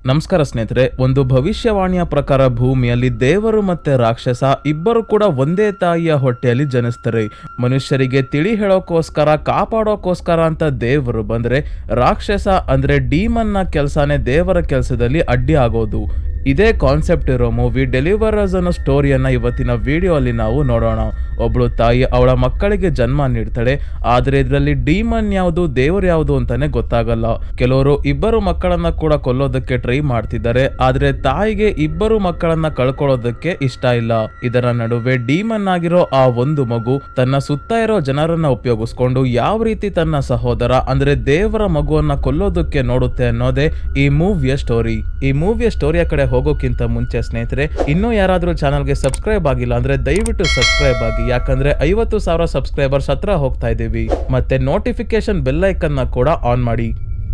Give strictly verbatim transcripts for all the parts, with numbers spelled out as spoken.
ನಮಸ್ಕಾರ ಸ್ನೇಹಿತರೆ, ಒಂದು ಭವಿಷ್ಯವಾಣಿಯ ಪ್ರಕಾರ ಭೂಮಿಯಲ್ಲಿ ದೇವರು ಮತ್ತೆ ರಾಕ್ಷಸ ಇಬ್ಬರು ಕೂಡ ಒಂದೇ ತಾಯಿಯ ಹೊಟ್ಟೆಯಲ್ಲಿ ಜನಿಸ್ತಾರೆ. ಮನುಷ್ಯರಿಗೆ ತಿಳಿ ಹೇಳೋಕೋಸ್ಕರ ಕಾಪಾಡೋಕೋಸ್ಕರ ಅಂತ ದೇವರು ಬಂದ್ರೆ, ರಾಕ್ಷಸ ಅಂದ್ರೆ ಡೀಮನ್ ನ ಕೆಲಸನೇ ದೇವರ ಕೆಲಸದಲ್ಲಿ ಅಡ್ಡಿ ಆಗೋದು. ಇದೇ ಕಾನ್ಸೆಪ್ಟ್ ಇರೋ ಮೂವಿ ಡೆಲಿವರರ್ಸ್ ಅನ್ನೋ ಸ್ಟೋರಿಯನ್ನ ಇವತ್ತಿನ ವಿಡಿಯೋ ಅಲ್ಲಿ ನಾವು ನೋಡೋಣ. ಒಬ್ಳು ತಾಯಿ ಅವಳ ಮಕ್ಕಳಿಗೆ ಜನ್ಮ ನೀಡ್ತಾಳೆ, ಆದ್ರೆ ಇದರಲ್ಲಿ ಡೀಮನ್ ಯಾವುದು ದೇವರು ಯಾವುದು ಅಂತಾನೆ ಗೊತ್ತಾಗಲ್ಲ. ಕೆಲವರು ಇಬ್ಬರು ಮಕ್ಕಳನ್ನ ಕೂಡ ಕೊಲ್ಲೋದಕ್ಕೆ ಟ್ರೈ ಮಾಡ್ತಿದ್ದಾರೆ, ಆದ್ರೆ ತಾಯಿಗೆ ಇಬ್ಬರು ಮಕ್ಕಳನ್ನ ಕಳ್ಕೊಳ್ಳೋದಕ್ಕೆ ಇಷ್ಟ ಇಲ್ಲ. ಇದರ ನಡುವೆ ಡೀಮನ್ ಆಗಿರೋ ಆ ಒಂದು ಮಗು ತನ್ನ ಸುತ್ತ ಇರೋ ಜನರನ್ನ ಉಪಯೋಗಿಸ್ಕೊಂಡು ಯಾವ ರೀತಿ ತನ್ನ ಸಹೋದರ ಅಂದ್ರೆ ದೇವರ ಮಗುವನ್ನ ಕೊಲ್ಲೋದಕ್ಕೆ ನೋಡುತ್ತೆ ಅನ್ನೋದೇ ಈ ಮೂವಿಯ ಸ್ಟೋರಿ. ಈ ಮೂವಿಯ ಸ್ಟೋರಿಯ ಕಡೆ ಹೋಗೋಕ್ಕಿಂತ ಮುಂಚೆ ಸ್ನೇಹಿತರೆ, ಇನ್ನೂ ಯಾರಾದ್ರೂ ಚಾನಲ್ಗೆ ಸಬ್ಸ್ಕ್ರೈಬ್ ಆಗಿಲ್ಲ ಅಂದ್ರೆ ದಯವಿಟ್ಟು ಸಬ್ಸ್ಕ್ರೈಬ್ ಆಗಿ, ಯಾಕಂದ್ರೆ ಐವತ್ತು ಸಾವಿರ ಸಬ್ಸ್ಕ್ರೈಬರ್ಸ್ ಹತ್ರ ಹೋಗ್ತಾ ಇದೀವಿ. ಮತ್ತೆ ನೋಟಿಫಿಕೇಶನ್ ಬೆಲ್ ಐಕನ್ ನ ಕೂಡ ಆನ್ ಮಾಡಿ.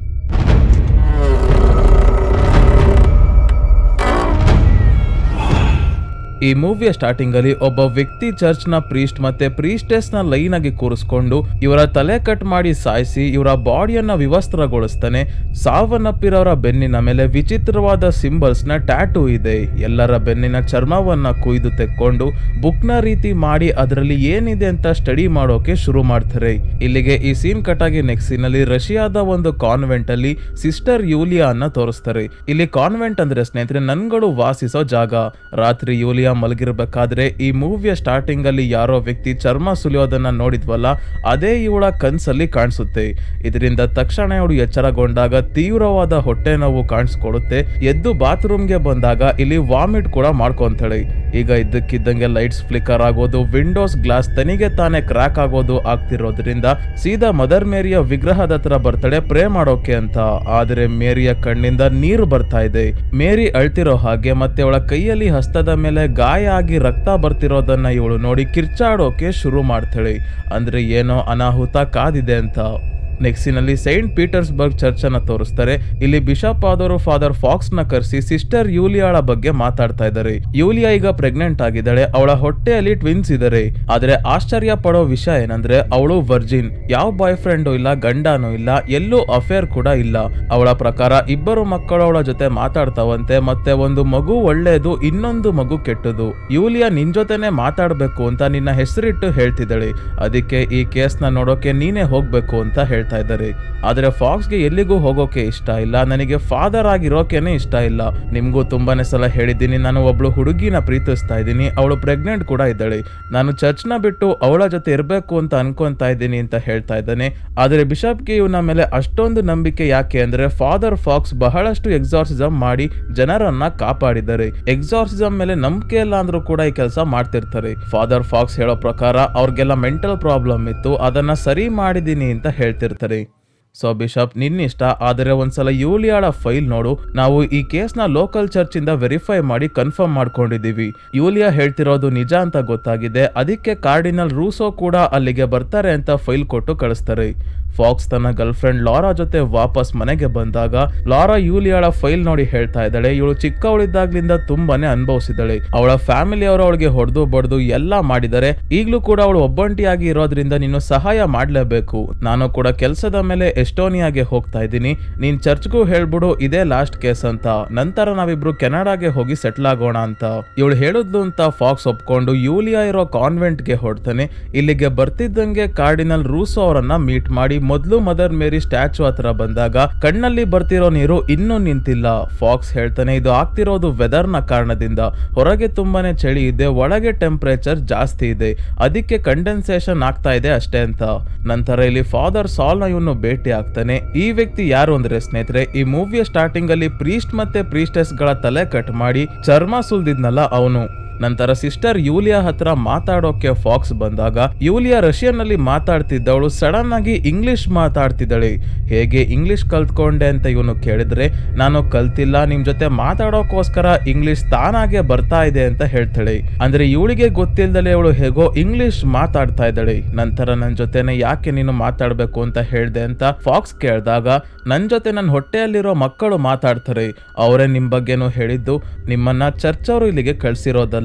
ಈ ಮೂವಿಯ ಸ್ಟಾರ್ಟಿಂಗ್ ಅಲ್ಲಿ ಒಬ್ಬ ವ್ಯಕ್ತಿ ಚರ್ಚ್ ನ ಪ್ರೀಸ್ಟ್ ಮತ್ತೆ ಪ್ರೀಸ್ಟೆಸ್ ನ ಲೈನ್ ಆಗಿ ಕೂರಿಸ್ಕೊಂಡು ಇವರ ತಲೆ ಕಟ್ ಮಾಡಿ ಸಾಯಿಸಿ ಇವರ ಬಾಡಿಯನ್ನ ವಿವಸ್ತ್ರಗೊಳಿಸ್ತಾನೆ. ಸಾವನ್ನಪ್ಪಿರೋರ ಬೆನ್ನಿನ ಮೇಲೆ ವಿಚಿತ್ರವಾದ ಸಿಂಬಲ್ಸ್ ನ ಟ್ಯಾಟೂ ಇದೆ. ಎಲ್ಲರ ಬೆನ್ನಿನ ಚರ್ಮವನ್ನ ಕುಯ್ದು ತೆಕ್ಕೊಂಡು ಬುಕ್ ನ ರೀತಿ ಮಾಡಿ ಅದರಲ್ಲಿ ಏನಿದೆ ಅಂತ ಸ್ಟಡಿ ಮಾಡೋಕೆ ಶುರು ಮಾಡ್ತಾರೆ. ಇಲ್ಲಿಗೆ ಈ ಸೀನ್ ಕಟ್ ಆಗಿ ನೆಕ್ಸ್ಟ್ ಸೀನ್ ಅಲ್ಲಿ ರಷ್ಯಾದ ಒಂದು ಕಾನ್ವೆಂಟ್ ಅಲ್ಲಿ ಸಿಸ್ಟರ್ ಯೂಲಿಯಾ ಅನ್ನ ತೋರಿಸ್ತಾರೆ. ಇಲ್ಲಿ ಕಾನ್ವೆಂಟ್ ಅಂದ್ರೆ ಸ್ನೇಹಿತರೆ ನನ್ಗಳು ವಾಸಿಸೋ ಜಾಗ. ರಾತ್ರಿ ಯೂಲಿಯಾ ಮಲಗಿರ್ಬೇಕಾದ್ರೆ ಈ ಮೂವಿಯ ಸ್ಟಾರ್ಟಿಂಗ್ ಅಲ್ಲಿ ಯಾರೋ ವ್ಯಕ್ತಿ ಚರ್ಮ ಸುಲಿಯೋದನ್ನ ನೋಡಿದ್ವಲ್ಲ, ಅದೇ ಇವಳ ಕನ್ಸಲ್ಲಿ ಕಾಣಿಸುತ್ತೆ. ಇದರಿಂದ ತಕ್ಷಣ ಇವಳು ಎಚ್ಚರಗೊಂಡಾಗ ತೀವ್ರವಾದ ಹೊಟ್ಟೆ ನೋವು ಕಾಣಿಸ್ಕೊಡುತ್ತೆ. ಎದ್ದು ಬಾತ್ರೂಮ್ಗೆ ಬಂದಾಗ ಇಲ್ಲಿ ವಾಮಿಟ್ ಕೂಡ ಮಾಡ್ಕೊಂತಾಳೆ. ಈಗ ಇದ್ದಕ್ಕಿದ್ದಂಗೆ ಲೈಟ್ಸ್ ಫ್ಲಿಕರ್ ಆಗೋದು, ವಿಂಡೋಸ್ ಗ್ಲಾಸ್ ತನಿಗೆ ತಾನೇ ಕ್ರ್ಯಾಕ್ ಆಗೋದು ಆಗ್ತಿರೋದ್ರಿಂದ ಸೀದಾ ಮದರ್ ಮೇರಿಯ ವಿಗ್ರಹದ ಹತ್ರ ಬರ್ತಾಳೆ ಪ್ರೇ ಮಾಡೋಕೆ ಅಂತ. ಆದ್ರೆ ಮೇರಿಯ ಕಣ್ಣಿಂದ ನೀರು ಬರ್ತಾ ಇದೆ. ಮೇರಿ ಅಳ್ತಿರೋ ಹಾಗೆ ಮತ್ತೆ ಅವಳ ಕೈಯಲ್ಲಿ ಹಸ್ತದ ಮೇಲೆ ಗಾಯ ಆಗಿ ರಕ್ತ ಬರ್ತಿರೋದನ್ನ ಇವಳು ನೋಡಿ ಕಿರ್ಚಾಡೋಕೆ ಶುರು ಮಾಡ್ತಾಳೆ. ಅಂದ್ರೆ ಏನೋ ಅನಾಹುತ ಕಾದಿದೆ ಅಂತ. ನೆಕ್ಸ್ಟ್ ಸೀನಲ್ಲಿ ಸೈಂಟ್ ಪೀಟರ್ಸ್ಬರ್ಗ್ ಚರ್ಚ್ ಅನ್ನ ತೋರಿಸ್ತಾರೆ. ಇಲ್ಲಿ ಬಿಷಪ್ ಆದವರು ಫಾದರ್ ಫಾಕ್ಸ್ ನ ಕರೆಸಿ ಸಿಸ್ಟರ್ ಯೂಲಿಯಾಳ ಬಗ್ಗೆ ಮಾತಾಡ್ತಾ ಇದ್ದಾರೆ. ಯೂಲಿಯಾ ಈಗ ಪ್ರೆಗ್ನೆಂಟ್ ಆಗಿದ್ದಾಳೆ, ಅವಳ ಹೊಟ್ಟೆಯಲ್ಲಿ ಟ್ವಿನ್ಸ್ ಇದ್ದಾರೆ. ಆದ್ರೆ ಆಶ್ಚರ್ಯ ಪಡೋ ವಿಷಯ ಏನಂದ್ರೆ ಅವಳು ವರ್ಜಿನ್, ಯಾವ ಬಾಯ್ ಫ್ರೆಂಡು ಇಲ್ಲ, ಗಂಡನೂ ಇಲ್ಲ, ಎಲ್ಲೂ ಅಫೇರ್ ಕೂಡ ಇಲ್ಲ. ಅವಳ ಪ್ರಕಾರ ಇಬ್ಬರು ಮಕ್ಕಳು ಅವಳ ಜೊತೆ ಮಾತಾಡ್ತಾವಂತೆ, ಮತ್ತೆ ಒಂದು ಮಗು ಒಳ್ಳೇದು, ಇನ್ನೊಂದು ಮಗು ಕೆಟ್ಟದು. ಯೂಲಿಯಾ ನಿನ್ ಜೊತೆನೆ ಮಾತಾಡ್ಬೇಕು ಅಂತ ನಿನ್ನ ಹೆಸರಿಟ್ಟು ಹೇಳ್ತಿದ್ದಾಳೆ, ಅದಕ್ಕೆ ಈ ಕೇಸ್ ನ ನೋಡೋಕೆ ನೀನೇ ಹೋಗ್ಬೇಕು ಅಂತ ಹೇಳ್ತಾ ಇದ್ದಾರೆ. ಆದ್ರೆ ಫಾಕ್ಸ್ಗೆ ಎಲ್ಲಿಗೂ ಹೋಗೋಕೆ ಇಷ್ಟ ಇಲ್ಲ, ನನಗೆ ಫಾದರ್ ಆಗಿರೋಕೆನೆ ಇಷ್ಟ ಇಲ್ಲ. ನಿಮ್ಗೂ ತುಂಬಾನೇ ಸಲ ಹೇಳಿದ್ದೀನಿ, ನಾನು ಒಬ್ಳು ಹುಡುಗಿನ ಪ್ರೀತಿಸ್ತಾ ಇದ್ದೀನಿ, ಅವಳು ಪ್ರೆಗ್ನೆಂಟ್ ಕೂಡ ಇದ್ದಾಳೆ, ನಾನು ಚರ್ಚ್ ನ ಬಿಟ್ಟು ಅವಳ ಜೊತೆ ಇರ್ಬೇಕು ಅಂತ ಅನ್ಕೊಂತಾ ಇದ್ದೀನಿ ಅಂತ ಹೇಳ್ತಾ ಇದ್ದಾನೆ. ಆದ್ರೆ ಬಿಷಪ್ಗೆ ಇವನ ಮೇಲೆ ಅಷ್ಟೊಂದು ನಂಬಿಕೆ ಯಾಕೆ ಅಂದ್ರೆ ಫಾದರ್ ಫಾಕ್ಸ್ ಬಹಳಷ್ಟು ಎಕ್ಸಾರ್ಸಿಸಮ್ ಮಾಡಿ ಜನರನ್ನ ಕಾಪಾಡಿದ್ದಾರೆ. ಎಕ್ಸಾರ್ಸಿಸಮ್ ಮೇಲೆ ನಂಬಿಕೆ ಇಲ್ಲ ಅಂದ್ರೂ ಕೂಡ ಈ ಕೆಲಸ ಮಾಡ್ತಿರ್ತಾರೆ. ಫಾದರ್ ಫಾಕ್ಸ್ ಹೇಳೋ ಪ್ರಕಾರ ಅವ್ರಿಗೆಲ್ಲ ಮೆಂಟಲ್ ಪ್ರಾಬ್ಲಮ್ ಇತ್ತು, ಅದನ್ನ ಸರಿ ಮಾಡಿದೀನಿ ಅಂತ ಹೇಳ್ತಿರ್ತಾರೆ. ಸೊ ಬಿಷಪ್ ನಿನ್ನಿಷ್ಟ, ಆದರೆ ಒಂದ್ಸಲ ಯೂಲಿಯಾಳ ಫೈಲ್ ನೋಡು, ನಾವು ಈ ಕೇಸ್ ನ ಲೋಕಲ್ ಚರ್ಚ್ ಇಂದ ವೆರಿಫೈ ಮಾಡಿ ಕನ್ಫರ್ಮ್ ಮಾಡ್ಕೊಂಡಿದೀವಿ. ಯೂಲಿಯಾ ಹೇಳ್ತಿರೋದು ನಿಜ ಅಂತ ಗೊತ್ತಾಗಿದೆ, ಅದಕ್ಕೆ ಕಾರ್ಡಿನಲ್ ರೂಸೋ ಕೂಡ ಅಲ್ಲಿಗೆ ಬರ್ತಾರೆ ಅಂತ ಫೈಲ್ ಕೊಟ್ಟು ಕಳಿಸ್ತಾರೆ. ಫಾಕ್ಸ್ ತನ್ನ ಗರ್ಲ್ ಫ್ರೆಂಡ್ ಲಾರಾ ಜೊತೆ ವಾಪಸ್ ಮನೆಗೆ ಬಂದಾಗ ಲಾರಾ ಯೂಲಿಯಾಳ ಫೈಲ್ ನೋಡಿ ಹೇಳ್ತಾ ಇದ್ದಾಳೆ, ಇವಳು ಚಿಕ್ಕವಳಿದ್ದಾಗ್ಲಿಂದ ತುಂಬಾನೇ ಅನುಭವಿಸಿದಳೆ, ಅವಳ ಫ್ಯಾಮಿಲಿ ಅವರು ಅವಳಿಗೆ ಹೊಡೆದು ಬಡ್ದು ಎಲ್ಲಾ ಮಾಡಿದರೆ, ಈಗ್ಲೂ ಕೂಡ ಅವಳು ಒಬ್ಬಂಟಿಯಾಗಿ ಇರೋದ್ರಿಂದ ನೀನು ಸಹಾಯ ಮಾಡ್ಲೇಬೇಕು. ನಾನು ಕೂಡ ಕೆಲಸದ ಮೇಲೆ ಎಸ್ಟೋನಿಯಾಗೆ ಹೋಗ್ತಾ ಇದ್ದೀನಿ, ನೀನ್ ಚರ್ಚ್ಗೂ ಹೇಳ್ಬಿಡು ಇದೇ ಲಾಸ್ಟ್ ಕೇಸ್ ಅಂತ, ನಂತರ ನಾವಿಬ್ರು ಕೆನಡಾಗೆ ಹೋಗಿ ಸೆಟ್ಲ್ ಆಗೋಣ ಅಂತ ಇವಳು ಹೇಳಿದ್ಲು ಅಂತ ಫಾಕ್ಸ್ ಒಪ್ಕೊಂಡು ಯೂಲಿಯಾ ಇರೋ ಕಾನ್ವೆಂಟ್ ಗೆ ಹೊಡ್ತಾನೆ. ಇಲ್ಲಿಗೆ ಬರ್ತಿದ್ದಂಗೆ ಕಾರ್ಡಿನಲ್ ರೂಸೋ ಅವರನ್ನ ಮೀಟ್ ಮಾಡಿ ಮೊದಲು ಮದರ್ ಮೇರಿ ಸ್ಟ್ಯಾಚು ಹತ್ರ ಬಂದಾಗ ಕಣ್ಣಲ್ಲಿ ಬರ್ತಿರೋ ನೀರು ಇನ್ನೂ ನಿಂತಿಲ್ಲ. ಫಾಕ್ಸ್ ಹೇಳ್ತಾನೆ, ಇದು ಆಗ್ತಿರೋದು ವೆದರ್ ನ ಕಾರಣದಿಂದ, ಹೊರಗೆ ತುಂಬಾನೇ ಚಳಿ ಇದೆ, ಒಳಗೆ ಟೆಂಪರೇಚರ್ ಜಾಸ್ತಿ ಇದೆ, ಅದಕ್ಕೆ ಕಂಡೆನ್ಸೇಷನ್ ಆಗ್ತಾ ಇದೆ ಅಷ್ಟೇ ಅಂತ. ನಂತರ ಇಲ್ಲಿ ಫಾದರ್ ಸಾಲ್ ನ ಇವನು ಭೇಟಿ ಆಗ್ತಾನೆ. ಈ ವ್ಯಕ್ತಿ ಯಾರು ಅಂದ್ರೆ ಸ್ನೇಹಿತರೆ, ಈ ಮೂವಿಯ ಸ್ಟಾರ್ಟಿಂಗ್ ಅಲ್ಲಿ ಪ್ರೀಸ್ಟ್ ಮತ್ತೆ ಪ್ರೀಸ್ಟೆಸ್ ಗಳ ತಲೆ ಕಟ್ ಮಾಡಿ ಚರ್ಮ ಸುಲ್ದಿದ್ನಲ್ಲ ಅವನು. ನಂತರ ಸಿಸ್ಟರ್ ಯೂಲಿಯಾ ಹತ್ರ ಮಾತಾಡೋಕೆ ಫಾಕ್ಸ್ ಬಂದಾಗ ಯೂಲಿಯಾ ರಷ್ಯನ್ ನಲ್ಲಿ ಮಾತಾಡ್ತಿದ್ದವಳು ಸಡನ್ ಆಗಿ ಇಂಗ್ಲಿಷ್ ಮಾತಾಡ್ತಿದ್ದಾಳೆ. ಹೇಗೆ ಇಂಗ್ಲಿಷ್ ಕಲ್ತ್ಕೊಂಡೆ ಅಂತ ಇವನು ಕೇಳಿದ್ರೆ, ನಾನು ಕಲ್ತಿಲ್ಲ, ನಿಮ್ ಜೊತೆ ಮಾತಾಡೋಕೋಸ್ಕರ ಇಂಗ್ಲಿಷ್ ತಾನಾಗೆ ಬರ್ತಾ ಇದೆ ಅಂತ ಹೇಳ್ತಾಳೆ. ಅಂದ್ರೆ ಇವಳಿಗೆ ಗೊತ್ತಿಲ್ದಲೆ ಅವಳು ಹೇಗೋ ಇಂಗ್ಲಿಷ್ ಮಾತಾಡ್ತಾ ಇದ್ದಾಳೆ. ನಂತರ ನನ್ ಜೊತೆನೆ ಯಾಕೆ ನೀನು ಮಾತಾಡ್ಬೇಕು ಅಂತ ಹೇಳ್ದೆ ಅಂತ ಫಾಕ್ಸ್ ಕೇಳಿದಾಗ, ನನ್ ಜೊತೆ ನನ್ನ ಹೊಟ್ಟೆಯಲ್ಲಿರೋ ಮಕ್ಕಳು ಮಾತಾಡ್ತಾರೆ, ಅವರೇ ನಿಮ್ ಬಗ್ಗೆನೂ ಹೇಳಿದ್ದು, ನಿಮ್ಮನ್ನ ಚರ್ಚ್ ಅವರು ಇಲ್ಲಿಗೆ ಕಳ್ಸಿರೋದಲ್ಲ,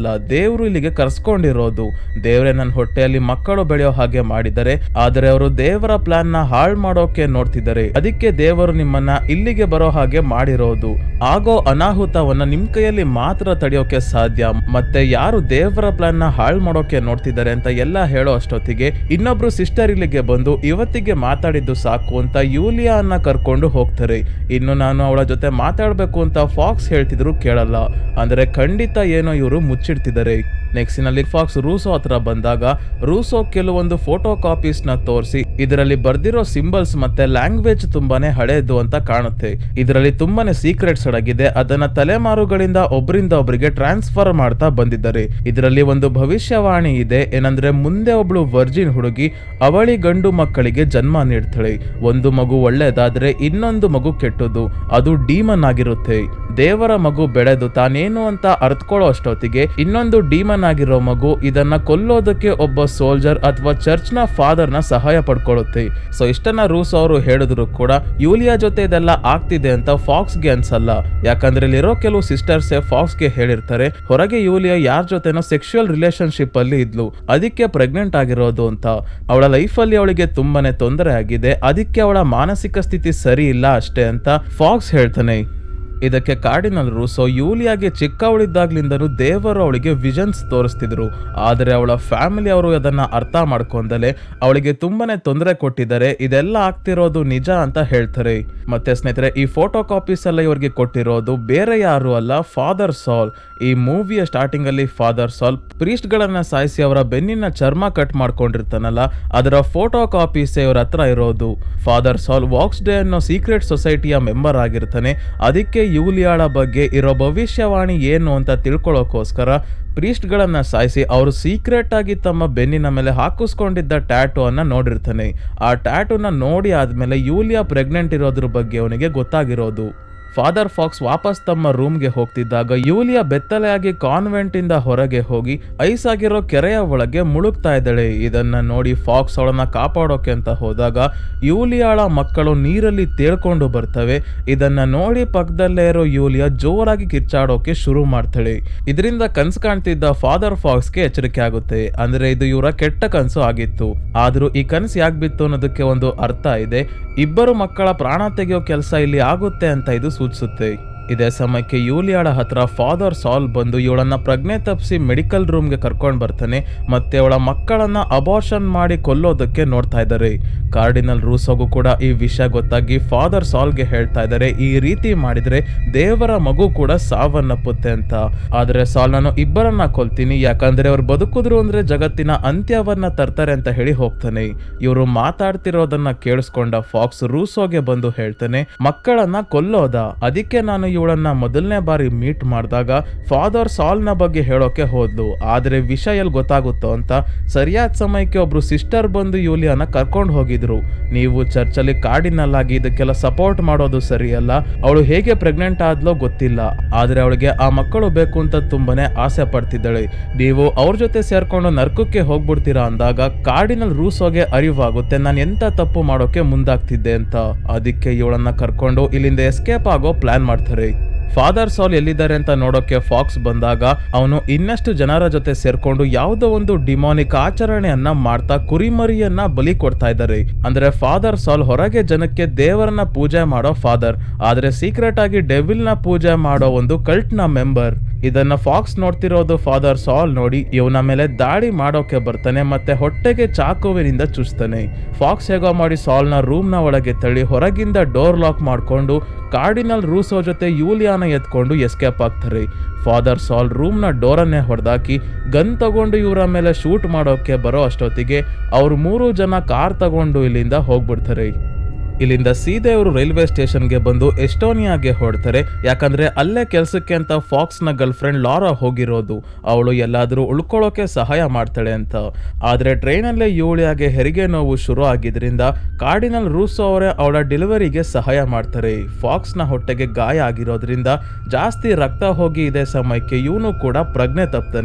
ಅಲ್ಲ, ದೇವರು ಇಲ್ಲಿಗೆ ಕರ್ಸ್ಕೊಂಡಿರೋದು. ದೇವರೇ ನನ್ನ ಹೊಟ್ಟೆಯಲ್ಲಿ ಮಕ್ಕಳು ಬೆಳೆಯೋ ಹಾಗೆ ಮಾಡಿದರೆ, ಆದರೆ ಅವರು ದೇವರ ಪ್ಲಾನ್ ನ ಹಾಳು ಮಾಡೋಕೆ ನೋಡ್ತಿದ್ದಾರೆ. ಅದಕ್ಕೆ ದೇವರು ನಿಮ್ಮನ್ನ ಇಲ್ಲಿಗೆ ಬರೋ ಹಾಗೆ ಮಾಡಿರೋದು. ಆಗೋ ಅನಾಹುತವನ್ನ ನಿಮ್ ಕೈಯಲ್ಲಿ ಮಾತ್ರ ತಡೆಯೋಕೆ ಸಾಧ್ಯ. ಮತ್ತೆ ಯಾರು ದೇವರ ಪ್ಲಾನ್ ನ ಹಾಳು ಮಾಡೋಕೆ ನೋಡ್ತಿದ್ದಾರೆ ಅಂತ ಎಲ್ಲ ಹೇಳೋ ಅಷ್ಟೊತ್ತಿಗೆ ಇನ್ನೊಬ್ರು ಸಿಸ್ಟರ್ ಇಲ್ಲಿಗೆ ಬಂದು ಇವತ್ತಿಗೆ ಮಾತಾಡಿದ್ದು ಸಾಕು ಅಂತ ಯೂಲಿಯಾ ಅನ್ನ ಕರ್ಕೊಂಡು ಹೋಗ್ತಾರೆ. ಇನ್ನು ನಾನು ಅವಳ ಜೊತೆ ಮಾತಾಡ್ಬೇಕು ಅಂತ ಫಾಕ್ಸ್ ಹೇಳ್ತಿದ್ರು ಕೇಳಲ್ಲ. ಅಂದ್ರೆ ಖಂಡಿತ ಏನೋ ಇವರು ಮುಚ್ಚಿಡ್ತಿದ್ದಾರೆ. ನೆಕ್ಸ್ಟ್ ನಲ್ಲಿ ಫಾಕ್ಸ್ ರೂಸೋ ಹತ್ರ ಬಂದಾಗ ರೂಸೋ ಕೆಲವೊಂದು ಫೋಟೋ ಕಾಪೀಸ್ ನ ತೋರಿಸಿ ಇದರಲ್ಲಿ ಬರ್ದಿರೋ ಸಿಂಬಲ್ಸ್ ಮತ್ತೆ ಲ್ಯಾಂಗ್ವೇಜ್ ತುಂಬಾನೇ ಹಳೇದು ಅಂತ ಕಾಣುತ್ತೆ. ಇದರಲ್ಲಿ ತುಂಬಾನೇ ಸೀಕ್ರೆಟ್ಸ್ ಅಡಗಿದೆ. ಅದನ್ನ ತಲೆಮಾರುಗಳಿಂದ ಒಬ್ಬರಿಂದ ಒಬ್ಬರಿಗೆ ಟ್ರಾನ್ಸ್ಫರ್ ಮಾಡ್ತಾ ಬಂದಿದ್ದಾರೆ. ಇದರಲ್ಲಿ ಒಂದು ಭವಿಷ್ಯವಾಣಿ ಇದೆ. ಏನಂದ್ರೆ ಮುಂದೆ ಒಬ್ಳು ವರ್ಜಿನ್ ಹುಡುಗಿ ಅವಳಿ ಗಂಡು ಮಕ್ಕಳಿಗೆ ಜನ್ಮ ನೀಡ್ತಾಳೆ. ಒಂದು ಮಗು ಒಳ್ಳೇದಾದ್ರೆ ಇನ್ನೊಂದು ಮಗು ಕೆಟ್ಟದು, ಅದು ಡೀಮನ್ ಆಗಿರುತ್ತೆ. ದೇವರ ಮಗು ಬೆಳೆದು ತಾನೇನು ಅಂತ ಅರ್ಥಕೊಳ್ಳೋ ಅಷ್ಟೊತ್ತಿಗೆ ಇನ್ನೊಂದು ಡೀಮನ್ ಆಗಿರೋ ಮಗು ಇದನ್ನ ಕೊಲ್ಲೋದಕ್ಕೆ ಒಬ್ಬ ಸೋಲ್ಜರ್ ಅಥವಾ ಚರ್ಚ್ ನ ಫಾದರ್ ನ ಸಹಾಯ ಪಡ್ಕೊಳ್ಳುತ್ತೆ. ಸೊ ಇಷ್ಟನ್ನ ರೂಸ್ ಅವರು ಹೇಳಿದ್ರು ಕೂಡ ಯೂಲಿಯಾ ಜೊತೆ ಇದೆಲ್ಲ ಆಗ್ತಿದೆ ಅಂತ ಫಾಕ್ಸ್ ಗೆ ಅನ್ಸಲ್ಲ. ಯಾಕಂದ್ರೆ ಇಲ್ಲಿರೋ ಕೆಲವು ಸಿಸ್ಟರ್ಸ್ ಫಾಕ್ಸ್ ಗೆ ಹೇಳಿರ್ತಾರೆ ಹೊರಗೆ ಯೂಲಿಯಾ ಯಾರ ಜೊತೆನೋ ಸೆಕ್ಷುವಲ್ ರಿಲೇಶನ್ಶಿಪ್ ಅಲ್ಲಿ ಇದ್ಲು, ಅದಕ್ಕೆ ಪ್ರೆಗ್ನೆಂಟ್ ಆಗಿರೋದು ಅಂತ. ಅವಳ ಲೈಫ್ ಅಲ್ಲಿ ಅವಳಿಗೆ ತುಂಬಾನೇ ತೊಂದರೆ ಆಗಿದೆ, ಅದಕ್ಕೆ ಅವಳ ಮಾನಸಿಕ ಸ್ಥಿತಿ ಸರಿ ಇಲ್ಲ ಅಷ್ಟೇ ಅಂತ ಫಾಕ್ಸ್ ಹೇಳ್ತಾನೆ. ಇದಕ್ಕೆ ಕಾರ್ಡಿನಲ್ ರೂಸೋ ಯೂಲಿಯಾಗೆ ಚಿಕ್ಕವಳಿದ್ದಾಗ್ಲಿಂದನೂ ದೇವರು ಅವಳಿಗೆ ವಿಷನ್ಸ್ ತೋರಿಸ್ತಿದ್ರು. ಆದರೆ ಅವಳ ಫ್ಯಾಮಿಲಿ ಅವರು ಅದನ್ನ ಅರ್ಥ ಮಾಡ್ಕೊಂಡಲೆ ಅವಳಿಗೆ ತುಂಬಾನೇ ತೊಂದರೆ ಕೊಟ್ಟಿದ್ದಾರೆ. ಇದೆಲ್ಲ ಆಗ್ತಿರೋದು ನಿಜ ಅಂತ ಹೇಳ್ತಾರೆ. ಮತ್ತೆ ಸ್ನೇಹಿತರೆ, ಈ ಫೋಟೋ ಕಾಪೀಸ್ ಎಲ್ಲ ಇವರಿಗೆ ಕೊಟ್ಟಿರೋದು ಬೇರೆ ಯಾರು ಅಲ್ಲ, ಫಾದರ್ ಸಾಲ್. ಈ ಮೂವಿಯ ಸ್ಟಾರ್ಟಿಂಗ್ ಅಲ್ಲಿ ಫಾದರ್ ಸಾಲ್ ಪ್ರೀಸ್ಟ್ ಗಳನ್ನ ಸಾಯಿಸಿ ಅವರ ಬೆನ್ನಿನ ಚರ್ಮ ಕಟ್ ಮಾಡ್ಕೊಂಡಿರ್ತಾನಲ್ಲ, ಅದರ ಫೋಟೋ ಕಾಪೀಸ್ ಇವರ ಹತ್ರ ಇರೋದು. ಫಾದರ್ ಸಾಲ್ ವಾಕ್ಸ್ ಡೇ ಅನ್ನೋ ಸೀಕ್ರೆಟ್ ಸೊಸೈಟಿಯ ಮೆಂಬರ್ ಆಗಿರ್ತಾನೆ. ಅದಕ್ಕೆ ಯೂಲಿಯಾಳ ಬಗ್ಗೆ ಇರೋ ಭವಿಷ್ಯವಾಣಿ ಏನು ಅಂತ ತಿಳ್ಕೊಳ್ಳೋಕೋಸ್ಕರ ಪ್ರೀಸ್ಟ್ ಗಳನ್ನ ಸಾಯಿಸಿ ಅವರು ಸೀಕ್ರೆಟ್ ಆಗಿ ತಮ್ಮ ಬೆನ್ನಿನ ಮೇಲೆ ಹಾಕಿಸ್ಕೊಂಡಿದ್ದ ಟ್ಯಾಟೂ ಅನ್ನ ನೋಡಿರ್ತಾನೆ. ಆ ಟ್ಯಾಟೂನ ನೋಡಿ ಆದ್ಮೇಲೆ ಯೂಲಿಯಾ ಪ್ರೆಗ್ನೆಂಟ್ ಇರೋದ್ರ ಬಗ್ಗೆ ಅವನಿಗೆ ಗೊತ್ತಾಗಿರೋದು. ಫಾದರ್ ಫಾಕ್ಸ್ ವಾಪಸ್ ತಮ್ಮ ರೂಮ್ಗೆ ಹೋಗ್ತಿದ್ದಾಗ ಯೂಲಿಯಾ ಬೆತ್ತಲೆಯಾಗಿ ಕಾನ್ವೆಂಟ್ ಇಂದ ಹೊರಗೆ ಹೋಗಿ ಐಸ್ ಆಗಿರೋ ಕೆರೆಯ ಒಳಗೆ ಮುಳುಗ್ತಾ ಇದ್ದಾಳೆ. ಇದನ್ನ ನೋಡಿ ಫಾಕ್ಸ್ ಅವಳನ್ನ ಕಾಪಾಡೋಕೆ ಅಂತ ಹೋದಾಗ ಯೂಲಿಯಾಳ ಮಕ್ಕಳು ನೀರಲ್ಲಿ ತೇಳ್ಕೊಂಡು ಬರ್ತವೆ. ಇದನ್ನ ನೋಡಿ ಪಕ್ಕದಲ್ಲೇ ಇರೋ ಯೂಲಿಯಾ ಜೋರಾಗಿ ಕಿರ್ಚಾಡೋಕೆ ಶುರು ಮಾಡ್ತಾಳೆ. ಇದರಿಂದ ಕನ್ಸು ಕಾಣ್ತಿದ್ದ ಫಾದರ್ ಫಾಕ್ಸ್ಗೆ ಎಚ್ಚರಿಕೆ ಆಗುತ್ತೆ. ಅಂದ್ರೆ ಇದು ಇವರ ಕೆಟ್ಟ ಕನಸು ಆಗಿತ್ತು. ಆದ್ರೂ ಈ ಕನಸು ಯಾಕೆ ಬಿತ್ತು ಅನ್ನೋದಕ್ಕೆ ಒಂದು ಅರ್ಥ ಇದೆ. ಇಬ್ಬರು ಮಕ್ಕಳ ಪ್ರಾಣ ತೆಗೆಯೋ ಕೆಲಸ ಇಲ್ಲಿ ಆಗುತ್ತೆ ಅಂತ ಇದು ಸೂಚಿಸುತ್ತೆ. ಇದೇ ಸಮಯಕ್ಕೆ ಯೂಲಿಯಾಳ ಹತ್ರ ಫಾದರ್ ಸಾಲ್ ಬಂದು ಇವಳನ್ನ ಪ್ರಜ್ಞೆ ತಪ್ಪಿಸಿ ಮೆಡಿಕಲ್ ರೂಮ್ಗೆ ಕರ್ಕೊಂಡು ಬರ್ತಾನೆ. ಮತ್ತೆ ಅವಳ ಮಕ್ಕಳನ್ನ ಅಬಾರ್ಷನ್ ಮಾಡಿ ಕೊಲ್ಲೋದಕ್ಕೆ ನೋಡ್ತಾ ಇದ್ದಾರೆ. ಕಾರ್ಡಿನಲ್ ರೂಸೋಗೂ ಕೂಡ ಈ ವಿಷಯ ಗೊತ್ತಾಗಿ ಫಾದರ್ ಸಾಲ್ಗೆ ಹೇಳ್ತಾ ಇದ್ದಾರೆ ಈ ರೀತಿ ಮಾಡಿದ್ರೆ ದೇವರ ಮಗು ಕೂಡ ಸಾವನ್ನಪ್ಪುತ್ತೆ ಅಂತ. ಆದ್ರೆ ಸಾಲ್ ನಾನು ಇಬ್ಬರನ್ನ ಕೊಲ್ತೀನಿ, ಯಾಕಂದ್ರೆ ಅವ್ರು ಬದುಕಿದ್ರು ಅಂದ್ರೆ ಜಗತ್ತಿನ ಅಂತ್ಯವನ್ನ ತರ್ತಾರೆ ಅಂತ ಹೇಳಿ ಹೋಗ್ತಾನೆ. ಇವರು ಮಾತಾಡ್ತಿರೋದನ್ನ ಕೇಳಿಸ್ಕೊಂಡ ಫಾಕ್ಸ್ ರೂಸೋಗೆ ಬಂದು ಹೇಳ್ತಾನೆ ಮಕ್ಕಳನ್ನ ಕೊಲ್ಲೋದ, ಅದಕ್ಕೆ ನಾನು ಇವಳನ್ನ ಮೊದಲನೇ ಬಾರಿ ಮೀಟ್ ಮಾಡಿದಾಗ ಫಾದರ್ ಸಾಲ್ ನ ಬಗ್ಗೆ ಹೇಳೋಕೆ ಹೋದ್ಲು. ಆದ್ರೆ ವಿಷಯ ಎಲ್ಲಿ ಗೊತ್ತಾಗುತ್ತೋ ಅಂತ ಸರಿಯಾದ ಸಮಯಕ್ಕೆ ಒಬ್ರು ಸಿಸ್ಟರ್ ಬಂದು ಯೂಲಿಯಾನ ಕರ್ಕೊಂಡು ಹೋಗಿದ್ರು. ನೀವು ಚರ್ಚಲ್ಲಿ ಕಾರ್ಡಿನಲ್ ಆಗಿ ಇದಕ್ಕೆಲ್ಲ ಸಪೋರ್ಟ್ ಮಾಡೋದು ಸರಿಯಲ್ಲ, ಅವಳು ಹೇಗೆ ಪ್ರೆಗ್ನೆಂಟ್ ಆದ್ಲೋ ಗೊತ್ತಿಲ್ಲ, ಆದ್ರೆ ಅವಳಿಗೆ ಆ ಮಕ್ಕಳು ಬೇಕು ಅಂತ ತುಂಬಾನೇ ಆಸೆ ಪಡ್ತಿದ್ದಾಳೆ. ನೀವು ಅವ್ರ ಜೊತೆ ಸೇರ್ಕೊಂಡು ನರ್ಕಕ್ಕೆ ಹೋಗ್ಬಿಡ್ತೀರಾ ಅಂದಾಗ ಕಾರ್ಡಿನಲ್ ರೂಸೋಗೆ ಅರಿವಾಗುತ್ತೆ ನಾನು ಎಂತ ತಪ್ಪು ಮಾಡೋಕೆ ಮುಂದಾಗ್ತಿದ್ದೆ ಅಂತ. ಅದಕ್ಕೆ ಇವಳನ್ನ ಕರ್ಕೊಂಡು ಇಲ್ಲಿಂದ ಎಸ್ಕೇಪ್ ಆಗೋ ಪ್ಲಾನ್ ಮಾಡ್ತಾರೆ. ಫಾದರ್ ಸಾಲ್ ಎಲ್ಲಿದ್ದಾರೆ ಅಂತ ನೋಡೋಕೆ ಫಾಕ್ಸ್ ಬಂದಾಗ ಅವನು ಇನ್ನಷ್ಟು ಜನರ ಜೊತೆ ಸೇರ್ಕೊಂಡು ಯಾವುದೋ ಒಂದು ಡಿಮಾನಿಕ್ ಆಚರಣೆಯನ್ನ ಮಾಡ್ತಾ ಕುರಿಮರಿಯನ್ನ ಬಲಿ ಕೊಡ್ತಾ ಇದ್ದಾರೆ. ಅಂದ್ರೆ ಫಾದರ್ ಸಾಲ್ ಹೊರಗೆ ಜನಕ್ಕೆ ದೇವರನ್ನ ಪೂಜೆ ಮಾಡೋ ಫಾದರ್, ಆದ್ರೆ ಸೀಕ್ರೆಟ್ ಆಗಿ ಡೆವಿಲ್ ನ ಪೂಜೆ ಮಾಡೋ ಒಂದು ಕಲ್ಟ್ ನ ಮೆಂಬರ್. ಇದನ್ನ ಫಾಕ್ಸ್ ನೋಡ್ತಿರೋದು ಫಾದರ್ ಸಾಲ್ ನೋಡಿ ಇವನ ಮೇಲೆ ದಾಳಿ ಮಾಡೋಕೆ ಬರ್ತಾನೆ. ಮತ್ತೆ ಹೊಟ್ಟೆಗೆ ಚಾಕುವಿನಿಂದ ಚುಚ್ತಾನೆ. ಫಾಕ್ಸ್ ಹೇಗೋ ಮಾಡಿ ಸಾಲ್ ನ ರೂಮ್ ನ ಒಳಗೆ ತಳ್ಳಿ ಹೊರಗಿಂದ ಡೋರ್ ಲಾಕ್ ಮಾಡ್ಕೊಂಡು ಕಾರ್ಡಿನಲ್ ರೂಸೋ ಜೊತೆ ಯೂಲಿಯಾನ ಎತ್ಕೊಂಡು ಎಸ್ಕೇಪ್ ಆಗ್ತಾರೆ. ಫಾದರ್ ಸಾಲ್ ರೂಮ್ ನ ಡೋರನ್ನೇ ಹೊಡೆದಾಕಿ ಗನ್ ತಗೊಂಡು ಇವರ ಮೇಲೆ ಶೂಟ್ ಮಾಡೋಕೆ ಬರೋ ಅಷ್ಟೊತ್ತಿಗೆ ಅವ್ರು ಮೂರು ಜನ ಕಾರ್ ತಗೊಂಡು ಇಲ್ಲಿಂದ ಹೋಗ್ಬಿಡ್ತಾರೆ. ಇಲ್ಲಿಂದ ಸೀದೆ ಅವರು ರೈಲ್ವೆ ಸ್ಟೇಷನ್ಗೆ ಬಂದು ಎಸ್ಟೋನಿಯಾಗೆ ಹೊಡ್ತಾರೆ. ಯಾಕಂದ್ರೆ ಅಲ್ಲೇ ಕೆಲಸಕ್ಕೆ ಅಂತ ಫಾಕ್ಸ್ ನ ಗರ್ಲ್ ಫ್ರೆಂಡ್ ಲಾರಾ ಹೋಗಿರೋದು, ಅವಳು ಎಲ್ಲಾದ್ರೂ ಉಳ್ಕೊಳ್ಳೋಕೆ ಸಹಾಯ ಮಾಡ್ತಾಳೆ ಅಂತ. ಆದ್ರೆ ಟ್ರೈನಲ್ಲೇ ಯೂಲಿಯಾಗೆ ಹೆರಿಗೆ ನೋವು ಶುರು ಆಗಿದ್ರಿಂದ ಕಾರ್ಡಿನಲ್ ರೂಸೋ ಅವರೇ ಅವಳ ಡೆಲಿವರಿಗೆ ಸಹಾಯ ಮಾಡ್ತಾರೆ. ಫಾಕ್ಸ್ ನ ಹೊಟ್ಟೆಗೆ ಗಾಯ ಆಗಿರೋದ್ರಿಂದ ಜಾಸ್ತಿ ರಕ್ತ ಹೋಗಿ ಇದೇ ಸಮಯಕ್ಕೆ ಇವನು ಕೂಡ ಪ್ರಜ್ಞೆ ತಪ್ತಾನೆ.